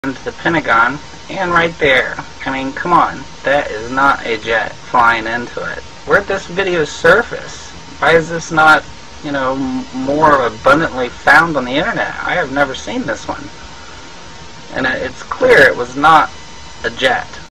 into the Pentagon, and right there. I mean, come on, that is not a jet flying into it. Where'd this video surface? Why is this not, you know, more abundantly found on the internet? I have never seen this one. And it's clear it was not a jet.